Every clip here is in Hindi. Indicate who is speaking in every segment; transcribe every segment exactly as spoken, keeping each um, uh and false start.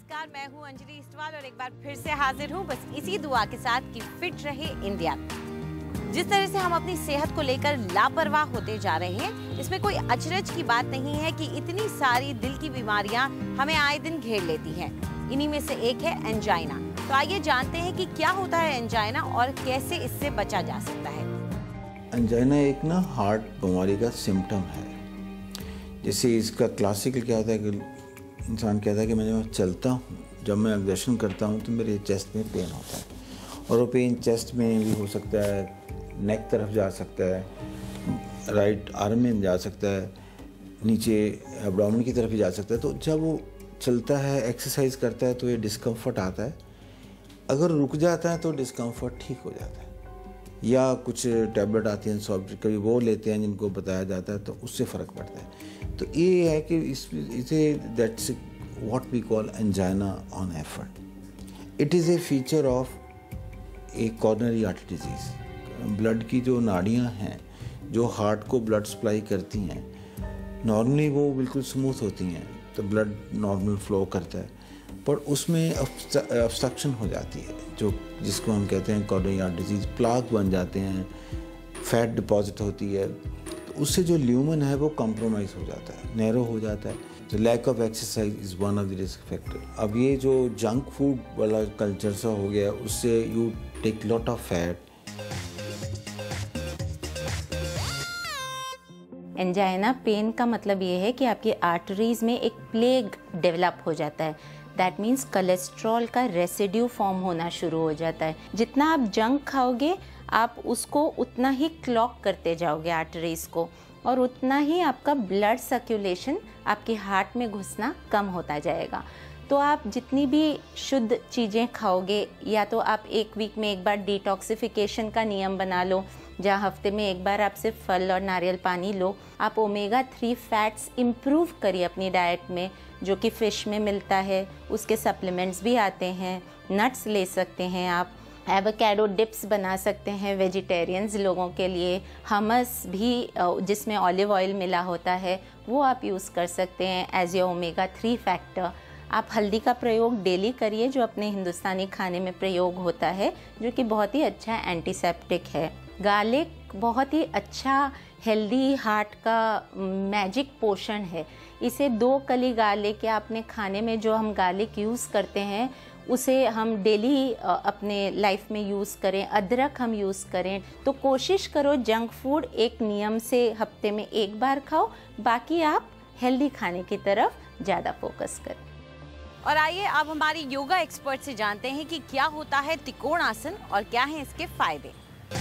Speaker 1: नमस्कार, मैं हूं अंजलि इस्टवाल और एक बार फिर से हाजिर हूं बस इसी दुआ के साथ कि फिट रहे इंडिया। जिस तरह से हम अपनी सेहत को लेकर लापरवाह होते जा रहे हैं, इसमें कोई अचरज की बात नहीं है कि इतनी सारी दिल की बीमारियां हमें आए दिन घेर लेती हैं। इन्हीं में से एक है एंजाइना। तो आइए जानते हैं कि क्या होता है एंजाइना और कैसे इससे बचा जा सकता है।
Speaker 2: एंजाइना एक ना हार्ट बीमारी का सिम्टम है। जैसे इसका क्लासिकल क्या होता है कि इंसान कहता है कि मैं जब चलता हूँ, जब मैं एक्सर्शन करता हूँ तो मेरे चेस्ट में पेन होता है, और वो पेन चेस्ट में भी हो सकता है, नेक तरफ जा सकता है, राइट आर्म में जा सकता है, नीचे एब्डोमेन की तरफ भी जा सकता है। तो जब वो चलता है, एक्सरसाइज करता है, तो ये डिस्कम्फर्ट आता है। अगर रुक जाता है तो डिस्कम्फर्ट ठीक हो जाता है, या कुछ टैबलेट आती हैं सॉफ्ट, कभी वो लेते हैं जिनको बताया जाता है, तो उससे फ़र्क पड़ता है। तो ये है कि इस इसे that's what we call angina on effort. It is a feature of a coronary artery disease. Blood की जो नाड़ियाँ हैं जो हार्ट को ब्लड सप्लाई करती हैं, नॉर्मली वो बिल्कुल स्मूथ होती हैं, तो ब्लड नॉर्मल फ्लो करता है, पर उसमें ऑब्स्ट्रक्शन हो जाती है, जो जिसको हम कहते हैं कॉर्नरी आर्टरी डिजीज़। प्लाक बन जाते हैं, फैट डिपॉजिट होती है, तो उससे जो ल्यूमन है वो कॉम्प्रोमाइज़ हो जाता है, नैरो हो जाता है। तो lack of exercise is one of the risk factor. अब ये जो जंक फूड वाला कल्चर सा हो गया, उससे you take lot of fat.
Speaker 3: Angina pain का मतलब ये है कि आपकी आर्टरीज में एक प्लेग डेवलप हो जाता है। दैट मीन्स कोलेस्ट्रॉल का रेसिड्यू फॉर्म होना शुरू हो जाता है। जितना आप जंक खाओगे, आप उसको उतना ही क्लॉग करते जाओगे आर्टरीज को, और उतना ही आपका ब्लड सर्कुलेशन आपके हार्ट में घुसना कम होता जाएगा। तो आप जितनी भी शुद्ध चीज़ें खाओगे, या तो आप एक वीक में एक बार डिटॉक्सिफिकेशन का नियम बना लो, जहाँ हफ्ते में एक बार आप सिर्फ फल और नारियल पानी लो। आप ओमेगा थ्री फैट्स इम्प्रूव करिए अपनी डाइट में, जो कि फ़िश में मिलता है। उसके सप्लीमेंट्स भी आते हैं। नट्स ले सकते हैं आप। एवोकाडो डिप्स बना सकते हैं वेजिटेरियंस लोगों के लिए। हमस भी जिसमें ऑलिव ऑयल मिला होता है, वो आप यूज़ कर सकते हैं as a omega three factor. आप हल्दी का प्रयोग डेली करिए, जो अपने हिंदुस्तानी खाने में प्रयोग होता है, जो कि बहुत ही अच्छा एंटीसेप्टिक है। गार्लिक बहुत ही अच्छा हेल्दी हार्ट का मैजिक पोषण है। इसे दो कली गार्लिक या अपने खाने में जो हम गार्लिक यूज़ करते हैं, उसे हम डेली अपने लाइफ में यूज़ करें। अदरक हम यूज़ करें। तो कोशिश करो जंक फूड एक नियम से हफ्ते में एक बार खाओ, बाकी आप हेल्दी खाने की तरफ ज़्यादा फोकस करें।
Speaker 1: और आइए अब हमारी योगा एक्सपर्ट से जानते हैं कि क्या होता है त्रिकोण आसन और क्या हैं इसके फायदे।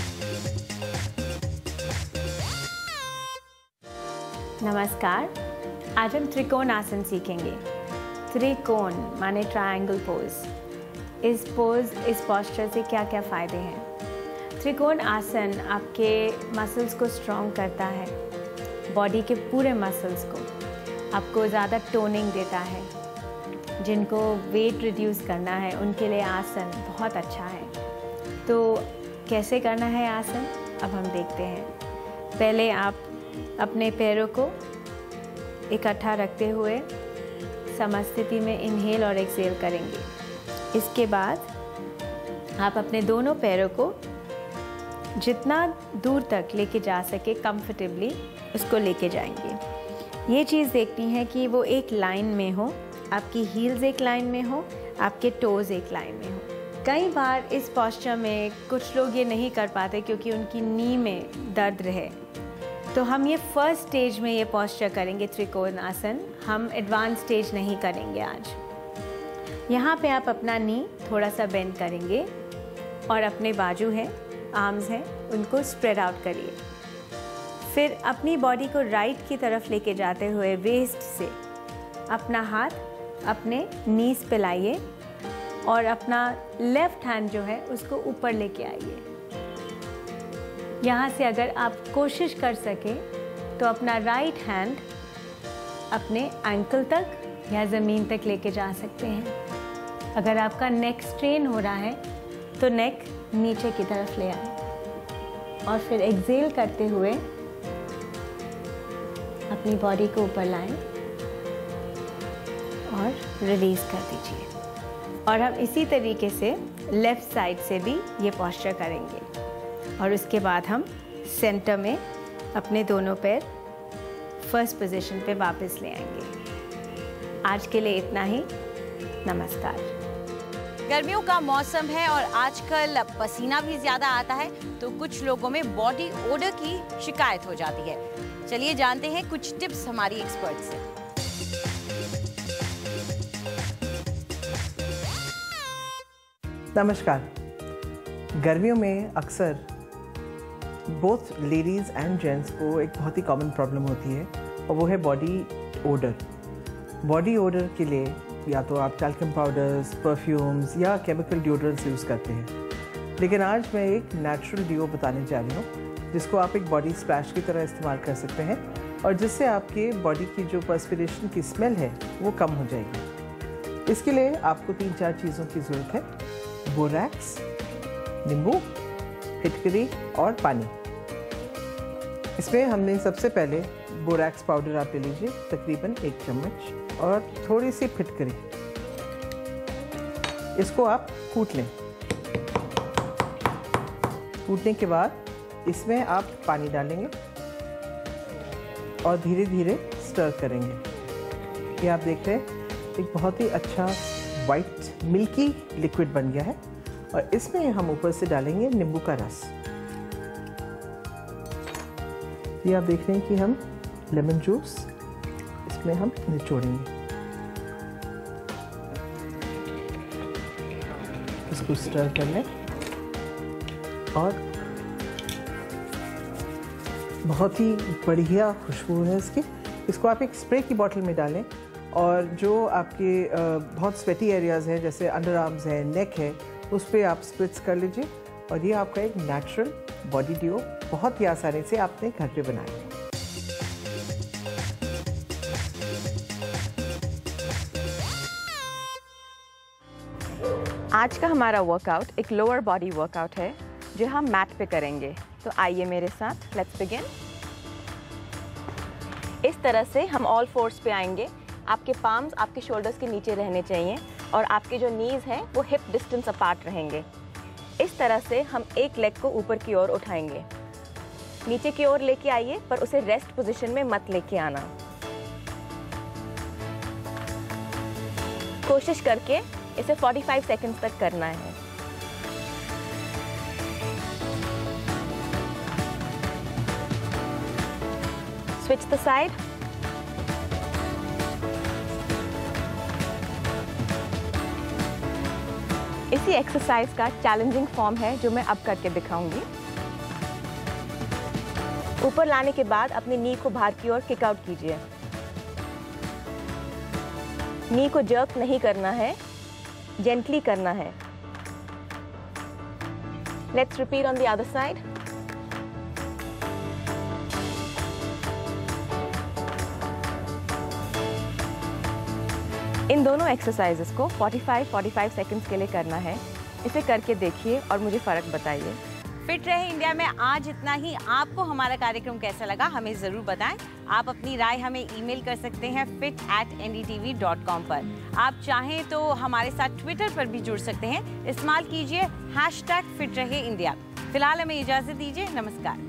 Speaker 4: नमस्कार, आज हम त्रिकोण आसन सीखेंगे। त्रिकोण माने ट्रायंगल पोज। इस पोज इस पोस्चर से क्या क्या फ़ायदे हैं? त्रिकोण आसन आपके मसल्स को स्ट्रॉन्ग करता है, बॉडी के पूरे मसल्स को, आपको ज़्यादा टोनिंग देता है। जिनको वेट रिड्यूस करना है उनके लिए आसन बहुत अच्छा है। तो कैसे करना है आसन, अब हम देखते हैं। पहले आप अपने पैरों को इकट्ठा रखते हुए समस्थिति में इनहेल और एक्सहेल करेंगे। इसके बाद आप अपने दोनों पैरों को जितना दूर तक लेके जा सके कंफर्टेबली उसको लेके जाएंगे। ये चीज़ देखनी है कि वो एक लाइन में हो, आपकी हील्स एक लाइन में हो, आपके टोज़ एक लाइन में हो। कई बार इस पोस्चर में कुछ लोग ये नहीं कर पाते क्योंकि उनकी नी में दर्द रहे। तो हम ये फर्स्ट स्टेज में ये पोस्चर करेंगे त्रिकोण आसन, हम एडवांस स्टेज नहीं करेंगे आज। यहाँ पे आप अपना नी थोड़ा सा बेंड करेंगे और अपने बाजू हैं, आर्म्स हैं, उनको स्प्रेड आउट करिए। फिर अपनी बॉडी को राइट की तरफ लेके जाते हुए वेस्ट से अपना हाथ अपने नीज पे लाइए और अपना लेफ्ट हैंड जो है उसको ऊपर लेके आइए। यहाँ से अगर आप कोशिश कर सके तो अपना राइट हैंड अपने एंकल तक या ज़मीन तक लेके जा सकते हैं। अगर आपका नेक स्ट्रेन हो रहा है तो नेक नीचे की तरफ ले आए, और फिर एक्सहेल करते हुए अपनी बॉडी को ऊपर लाएं और रिलीज़ कर दीजिए। और हम इसी तरीके से लेफ़्ट साइड से भी ये पोस्चर करेंगे। और उसके बाद हम सेंटर में अपने दोनों पैर फर्स्ट पोजीशन पे वापस ले आएंगे। आज के लिए इतना ही। नमस्कार।
Speaker 1: गर्मियों का मौसम है और आजकल पसीना भी ज़्यादा आता है, तो कुछ लोगों में बॉडी ओडर की शिकायत हो जाती है। चलिए जानते हैं कुछ टिप्स हमारी एक्सपर्ट से।
Speaker 5: नमस्कार। गर्मियों में अक्सर बोथ लेडीज़ एंड जेंट्स को एक बहुत ही कॉमन प्रॉब्लम होती है और वो है बॉडी ओडर। बॉडी ओडर के लिए या तो आप टैल्कम पाउडर्स, परफ्यूम्स या केमिकल डिओड्रेंट्स यूज़ करते हैं, लेकिन आज मैं एक नेचुरल डिओ बताने जा रही हूँ जिसको आप एक बॉडी स्प्लैश की तरह इस्तेमाल कर सकते हैं और जिससे आपके बॉडी की जो पर्स्पिरेशन की स्मेल है वो कम हो जाएगी। इसके लिए आपको तीन चार चीज़ों की ज़रूरत है: बोरैक्स, नींबू, फिटकरी और पानी। इसमें हमने सबसे पहले बोरैक्स पाउडर आप ले लीजिए, तकरीबन एक चम्मच, और थोड़ी सी फिटकरी। इसको आप कूट लें। कूटने के बाद इसमें आप पानी डालेंगे और धीरे धीरे स्टर करेंगे। ये आप देख रहे हैं एक बहुत ही अच्छा वाइट मिल्की लिक्विड बन गया है और इसमें हम ऊपर से डालेंगे नींबू का रस। ये आप देख रहे हैं कि हम लेमन जूस इसमें हम निचोड़ेंगे। इसको स्टर कर लें और बहुत ही बढ़िया खुशबू है इसकी। इसको आप एक स्प्रे की बोतल में डालें और जो आपके बहुत स्वेटी एरियाज़ हैं जैसे अंडर आर्म्स है, नेक है, उस पर आप स्प्रिट्स कर लीजिए और ये आपका एक नेचुरल बॉडी डिओ बहुत ही आसानी से आपने घर पे बनाया है।
Speaker 6: आज का हमारा वर्कआउट एक लोअर बॉडी वर्कआउट है जो हम मैट पे करेंगे। तो आइए मेरे साथ, लेट्स बिगिन। इस तरह से हम ऑल फोर्स पे आएंगे। आपके पाम्स आपके शोल्डर्स के नीचे रहने चाहिए और आपके जो नीज हैं वो हिप डिस्टेंस अपार्ट रहेंगे। इस तरह से हम एक लेग को ऊपर की ओर उठाएंगे। नीचे की ओर लेके आइए पर उसे रेस्ट पोजीशन में मत लेके आना। कोशिश करके इसे पैंतालीस सेकंड्स तक करना है। Switch the side. इसी एक्सरसाइज का चैलेंजिंग फॉर्म है जो मैं अब करके दिखाऊंगी। ऊपर लाने के बाद अपनी नी को बाहर की ओर किक आउट कीजिए। नी को जर्क नहीं करना है, जेंटली करना है। Let's repeat on the other side. इन दोनों एक्सरसाइजेस को पैंतालीस पैंतालीस सेकंड्स के लिए करना है। इसे करके देखिए और मुझे फ़र्क बताइए।
Speaker 1: फिट रहे इंडिया में आज इतना ही। आपको हमारा कार्यक्रम कैसा लगा हमें ज़रूर बताएं। आप अपनी राय हमें ईमेल कर सकते हैं fit at N D T V dot com पर। आप चाहें तो हमारे साथ ट्विटर पर भी जुड़ सकते हैं। इस्तेमाल कीजिए हैश टैग फिट रहे इंडिया। फिलहाल हमें इजाज़त दीजिए। नमस्कार।